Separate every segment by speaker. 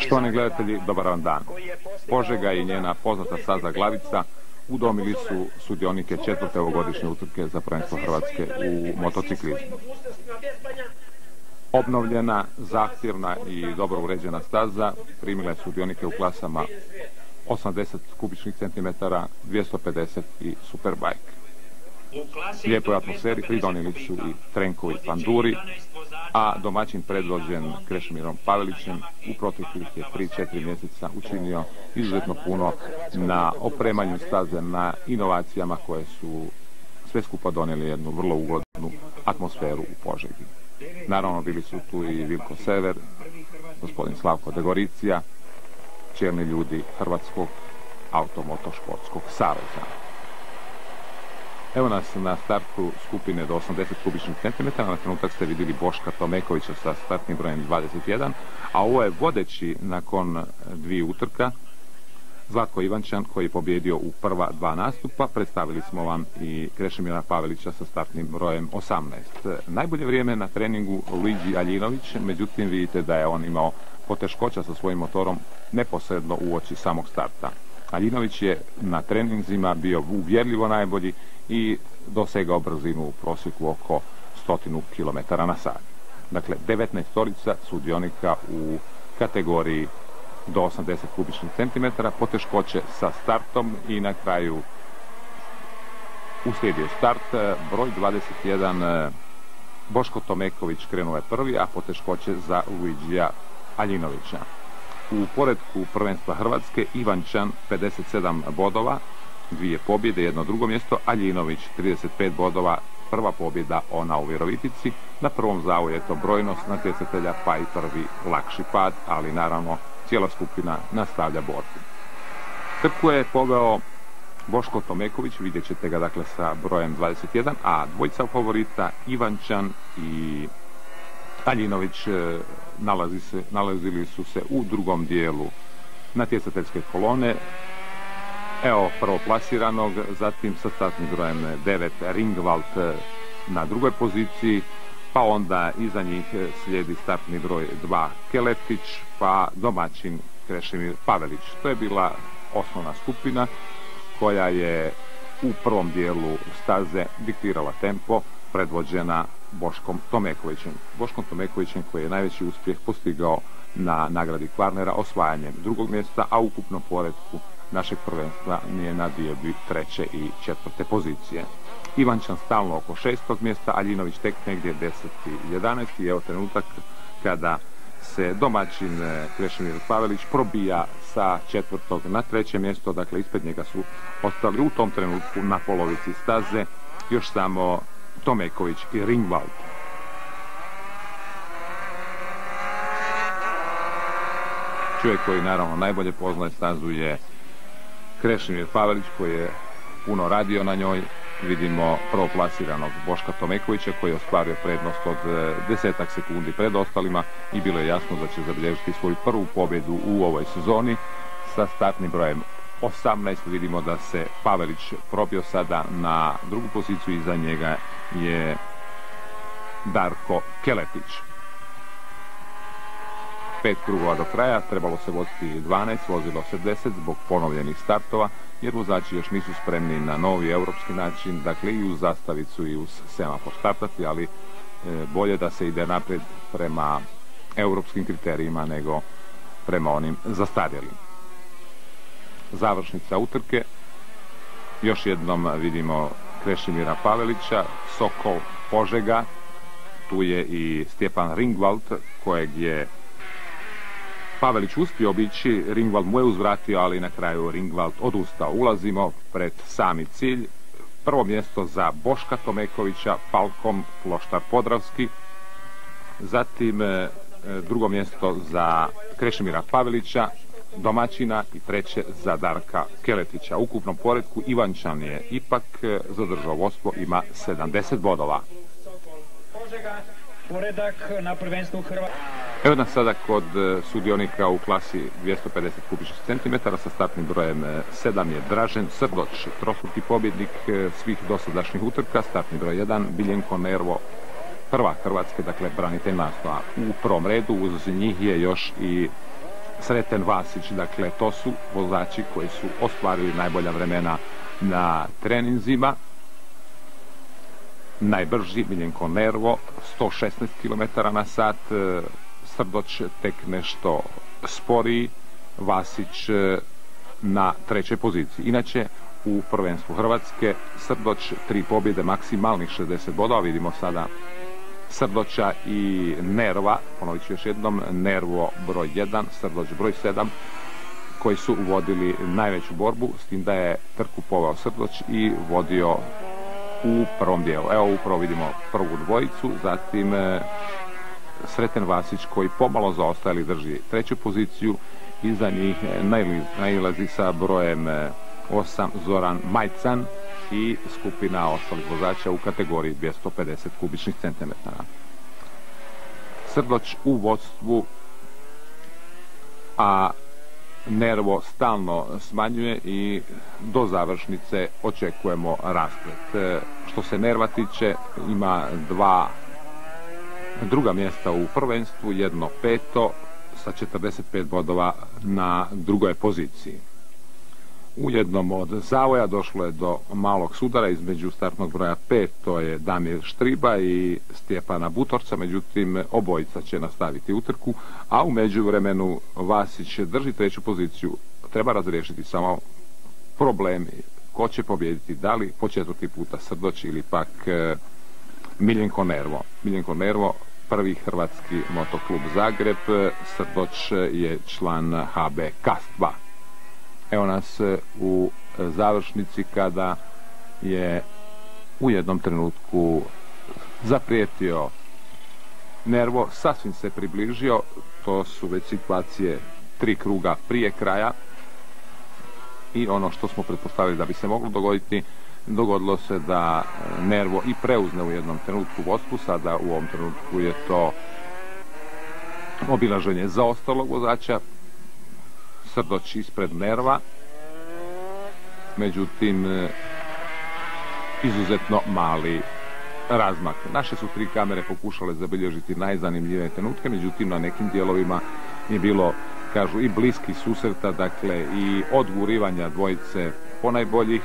Speaker 1: Štovani gledatelji, dobar vam dan. Požega i njena poznata staza Glavica udomili su sudionike 4. ovogodišnje utrke za prvenstvo Hrvatske u motociklizmu. Obnovljena, zahtjevna i dobro uređena staza primila je sudionike u klasama 80 kubičnih centimetara, 250 i Superbike. Lijepoj atmosferi pridonijeli su i trenkovi panduri, a domaćin predvođen Krešimirom Pavelićem u proteklih je 3-4 mjeseca učinio izuzetno puno na opremanju staze, na inovacijama koje su sve skupa donijeli jednu vrlo ugodnu atmosferu u Požegi. Naravno bili su tu i Vilko Sever, gospodin Slavko Degoricija, čelni ljudi Hrvatskog automotošportskog saveza. Evo nas na startu skupine do 80 kubičnih centimetara. Na trenutak ste vidjeli Boška Tomekovića sa startnim brojem 21, a ovo je vodeći nakon 2 utrka Zlatko Ivančan koji je pobjedio u prva 2 nastupa. Predstavili smo vam i Krešimira Pavelića sa startnim brojem 18. Najbolje vrijeme na treningu Luigi Aljinović, međutim vidite da je on imao poteškoća sa svojim motorom neposredno uoči samog starta. Aljinović je na treninzima bio uvjerljivo najbolji i dosegao brzinu u prosjeku oko 100 km/h. Dakle, 19 sudionika u kategoriji do 80 kubičnih centimetara, poteškoće sa startom i na kraju uslijedio start. Broj 21 Boško Tomeković krenuo je prvi, a poteškoće za Luigija Aljinovića. U poretku prvenstva Hrvatske Ivančan 57 bodova, 2 pobjede, 1 drugo mjesto, Aljinović 35 bodova, prva pobjeda ona u Virovitici. Na prvom zavu je to brojnost natjecatelja pa i prvi lakši pad, ali naravno cijela skupina nastavlja borbu. Trku je poveo Boško Tomeković, vidjet ćete ga dakle sa brojem 21, a dvojica favorita Ivančan i Aljinović nalazili su se u drugom dijelu natjecateljske kolone. Evo prvoplasiranog, zatim sa startnim brojem 9 Ringwald na drugoj poziciji, pa onda iza njih slijedi startni broj 2 Keletić, pa domaćin Krešimir Pavelić. To je bila osnovna skupina koja je u prvom dijelu staze diktirala tempo, predvođena Boškom Tomekovićem. Boškom Tomekovićem koji je najveći uspjeh postigao na nagradi Kvarnera osvajanjem drugog mjesta, a u ukupnom poretku našeg prvenstva nije na diobi 3. i 4. pozicije. Ivančan stalno oko 6. mjesta, Aljinović tek negdje 10. i 11. I evo trenutak kada se domaćin Krešimir Pavelić probija sa 4. na 3. mjesto, dakle ispred njega su ostali u tom trenutku na polovici staze još samo Tomeković i Ringwald. Čovjek koji naravno najbolje poznaje stazu je Krešimir Pavelić koji je puno radio na njoj. Vidimo prvoplasiranog Boška Tomekovića koji je ostvario prednost od 10 sekundi pred ostalima i bilo je jasno da će zabilježiti svoju prvu pobjedu u ovoj sezoni. Sa startnim brojem 18 vidimo da se Pavelić probio sada na drugu poziciju, iza njega je Darko Keletić. 5 krugova do kraja, trebalo se voziti 12, vozilo se 10 zbog ponovljenih startova, jer vozači još nisu spremni na novi europski način, dakle i uz zastavicu i uz semafor startati, ali bolje da se ide naprijed prema europskim kriterijima nego prema onim zastarjelim. Završnica utrke, još jednom vidimo Krešimira Pavelića, Sokol Požega, tu je i Stjepan Ringwald kojeg je Pavelić uspio obići, Ringwald mu je uzvratio, ali na kraju Ringwald odustao. Ulazimo pred sami cilj. Prvo mjesto za Boška Tomekovića, Falkom Kloštar Podravski, zatim drugo mjesto za Krešimira Pavelića, domaćina, i 3. za Darka Keletića. U ukupnom poretku Ivančan je ipak zadržao vodstvo, ima 70 bodova.
Speaker 2: Poredak na prvenstvu Hrvatske.
Speaker 1: Evo nas sada kod sudionika u klasi 250 kubičnih centimetara sa startnim brojem 7 je Dražen Srdoć, trostruki pobjednik svih dosadašnjih utrka. Startni broj 1 Biljenko Nervo, prvak Hrvatske, dakle branitelj naslova. U prvom redu uz njih je još i Sreten Vasić. Dakle, to su vozači koji su ostvarili najbolja vremena na treninzima. Najbrži Miljenko Nervo 116 km na sat, Srdoć tek nešto sporiji, Vasić na trećoj poziciji. Inače, u prvenstvu Hrvatske Srdoć 3 pobjede, maksimalnih 60 bodova. Vidimo sada Srdoća i Nerva, ponovit ću još jednom, Nervo broj 1, Srdoć broj 7, koji su vodili najveću borbu, s tim da je trku poveo Srdoć i vodio u prvom dijelu. Evo, upravo vidimo prvu dvojicu, zatim Sreten Vasić koji pomalo zaostajali drži treću poziciju, iza njih nailazi sa brojem 8 Zoran Majcan i skupina ostalih vozača u kategoriji 250 kubičnih centimetara. Srdoć u vodstvu, a Nervo stalno smanjuje i do završnice očekujemo rasplet. Što se Nerva tiče, ima druga mjesta u prvenstvu, jedno peto sa 45 bodova na drugoj poziciji. U jednom od zavoja došlo je do malog sudara između startnog broja 5, to je Damir Štriba i Stjepana Butorca, međutim obojica će nastaviti utrku, a u međuvremenu Vasić drži treću poziciju. Treba razriješiti samo problem ko će pobijediti, da li po 4. puta Srdoć ili pak Miljenko Nervo. Miljenko Nervo, prvi hrvatski motoklub Zagreb, Srdoć je član HB Kast 2. Evo nas u završnici kada je u jednom trenutku zaprijetio Nervo, sasvim se približio, to su već situacije 3 kruga prije kraja i ono što smo pretpostavili da bi se moglo dogoditi, dogodilo se da Nervo i preuzne u jednom trenutku vodstvu. Sada u ovom trenutku je to obilaženje zaostalog vozača, Srdoć ispred Nerva, međutim izuzetno mali razmak. Naše su 3 kamere pokušale zabilježiti najzanimljivije trenutke, međutim na nekim dijelovima je bilo, kažu, i bliskih susreta, dakle i odgurivanja dvojice ponajboljih,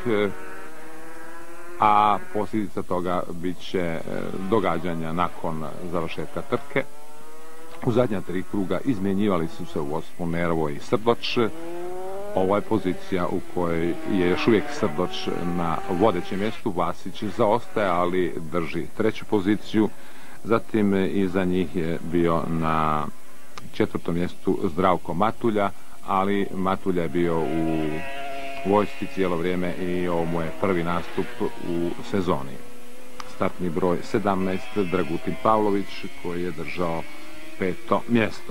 Speaker 1: a posljedica toga bit će događanja nakon završetka trke. U zadnja 3 kruga izmjenjivali su se u vodstvu Nervo i Srdoć. Ovo je pozicija u kojoj je još uvijek Srdoć na vodećem mjestu, Vasić zaostaje, ali drži treću poziciju. Zatim iza njih je bio na 4. mjestu Zdravko Matulja, ali Matulja je bio u vojsci cijelo vrijeme i ovo mu je prvi nastup u sezoni. Startni broj 17 Dragutin Pavlović koji je držao 5. mjesto.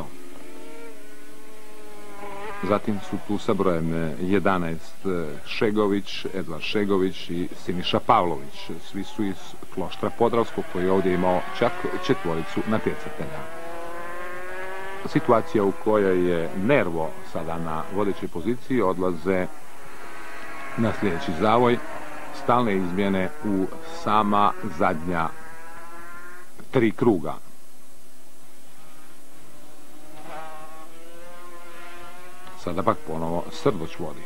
Speaker 1: Zatim su tu sa brojem 11 Šegović, Edvard Šegović i Siniša Pavlović. Svi su iz Kloštra Podravskog koji je ovdje imao čak 4 natjecatelja. Situacija u kojoj je Nervo sada na vodećoj poziciji, odlaze na sljedeći zavoj, stalne izmjene u sama zadnja 3 kruga. Sada pak ponovo Srdoć vodi.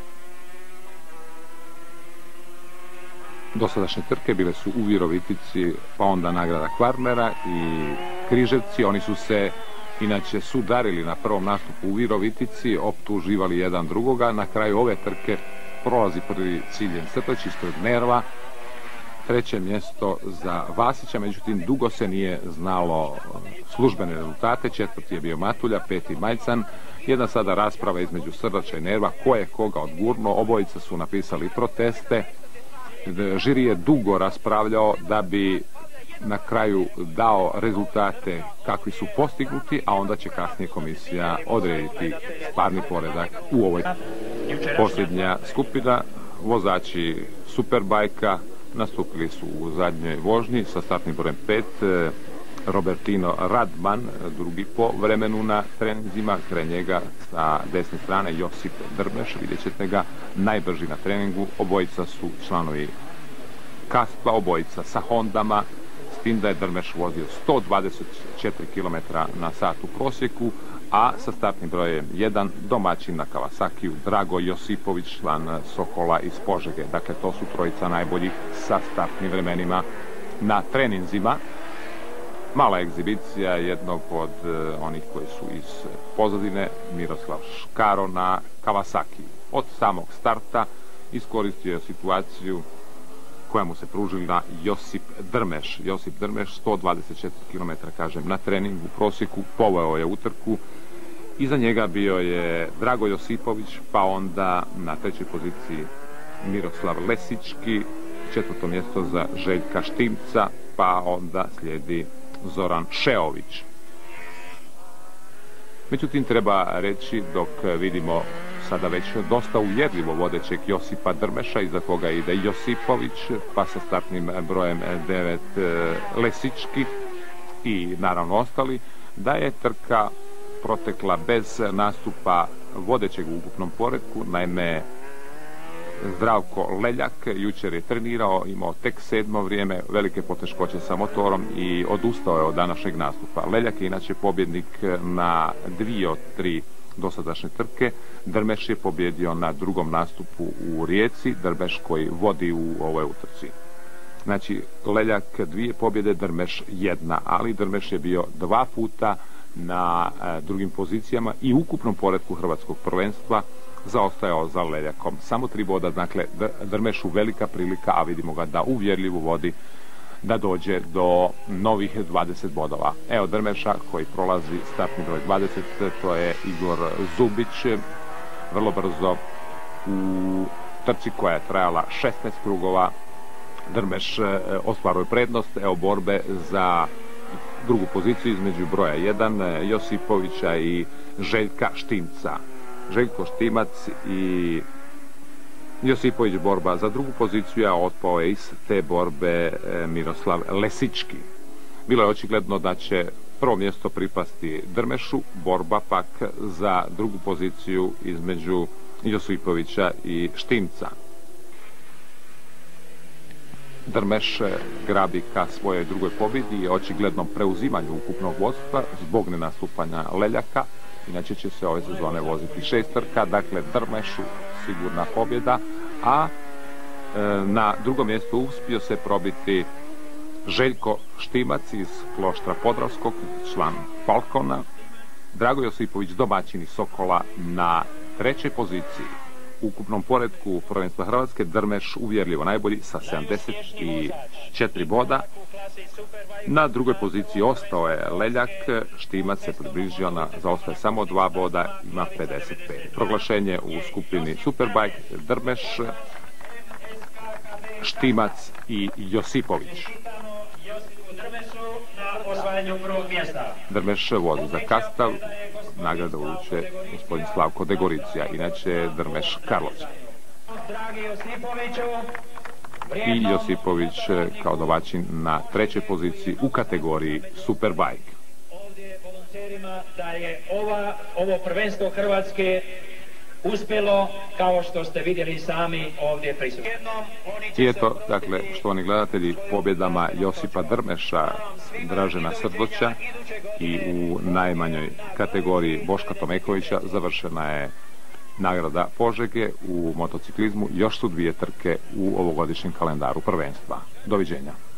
Speaker 1: Dosadašnje trke bile su u Virovitici, pa onda nagrada Kvarnera i Križevci. Oni su se inače sudarili na prvom nastupu u Virovitici, optuživali jedan drugoga. Na kraju ove trke prolazi prvi Ciljen Srdoć ispred Nerva, 3. mjesto za Vasića, međutim dugo se nije znalo službene rezultate. 4. je bio Matulja, 5. Majcan. Jedna sada rasprava između Srdoća i Nerva, ko je koga odgurno. Obojica su napisali proteste. Žiri je dugo raspravljao da bi na kraju dao rezultate kakvi su postignuti, a onda će kasnije komisija odrediti parni poredak u ovoj. Posljednja skupina, vozači Superbajka, nastupili su u zadnjoj vožnji sa startnim brojem 5, Robertino Radman, drugi po vremenu na treninzima, kraj njega sa desne strane Josip Drmeš, vidjet ćete ga, najbrži na treningu. Obojica su članovi Kastva, obojica sa Hondama, s tim da je Drmeš vozio 124 km na sat u prosjeku, a sa startnim brojem 1 domaćin na Kawasakiju Drago Josipović, član Sokola iz Požege. Dakle, to su trojica najboljih sa startnim vremenima na treninzima. Mala egzibicija jednog od onih koji su iz pozadine, Miroslav Škaro na Kawasaki. Od samog starta iskoristio je situaciju koja mu se pružila Josip Drmeš. Josip Drmeš, 124 km, kažem, na treningu u prosjeku, poveo je utrku. Iza njega bio je Drago Josipović, pa onda na trećoj poziciji Miroslav Lesički, četvrto mjesto za Željka Štimca, pa onda slijedi Zoran Šeović. Međutim, treba reći, dok vidimo sada već dosta uvjerljivo vodećeg Josipa Drmeša, iza koga ide Josipović, pa sa startnim brojem 9 Lesički i naravno ostali, da je trka protekla bez nastupa vodećeg u ukupnom poretku. Naime, Zdravko Leljak jučer je trenirao, imao tek 7. vrijeme, velike poteškoće sa motorom i odustao je od današnjeg nastupa. Leljak je inače pobjednik na 2 od 3 dosadašnje trke. Drmeš je pobjedio na drugom nastupu u Rijeci, Drmeš koji vodi u ovoj utrci. Znači, Leljak 2 pobjede, Drmeš 1, ali Drmeš je bio 2 puta na drugim pozicijama i u ukupnom poretku hrvatskog prvenstva zaostajao za Leljakom. Samo 3 boda, dakle, Drmešu velika prilika, a vidimo ga da uvjerljivo vodi da dođe do novih 20 bodova. Evo Drmeša koji prolazi startni broj 20, to je Igor Zubić, vrlo brzo u trci koja je trajala 16 krugova. Drmeš ostvaruje prednost, evo borbe za drugu poziciju između broja 1 Josipovića i Željka Štimca. Željko Štimac i Josipović borba za drugu poziciju, a otpao je iz te borbe Miroslav Lesički. Bilo je očigledno da će prvo mjesto pripasti Drmešu, borba pak za drugu poziciju između Josipovića i Štimca. Drmeš grabi ka svojoj drugoj pobjedi i očiglednom preuzimanju ukupnog vodstva zbog nenastupanja Leljaka. Inače će se ove sezone voziti 6 trka, dakle Drmešu sigurna pobjeda, a na drugom mjestu uspio se probiti Željko Štimac iz Kloštra Podravskog, član Falcona. Drago Josipović, domaćin iz Sokola, na trećoj poziciji. U ukupnom poretku prvenstva Hrvatske Drmeš uvjerljivo najbolji sa 74 boda. Na drugoj poziciji ostao je Leljak, Štimac se približio, zaostaje samo 2 boda, ima 55. Proglašenje u skupini Superbike Drmeš, Štimac i Josipović. Drmeš vozi za Kastav, nagrada uručuje gospodin Slavko Degoricija, inače Drmeš Karlovci. I Josipović kao domaćin na trećoj poziciji u kategoriji Superbike.
Speaker 2: Ovdje volonterima da je ovo prvenstvo Hrvatske uspjelo, kao što ste vidjeli sami ovdje prisutni.
Speaker 1: I eto, dakle, štovani gledatelji, pobjedama Josipa Drmeša, Dražena Srdoća i u najmanjoj kategoriji Boška Tomekovića završena je nagrada Požege u motociklizmu. Još su 2 trke u ovogodišnjem kalendaru prvenstva. Doviđenja.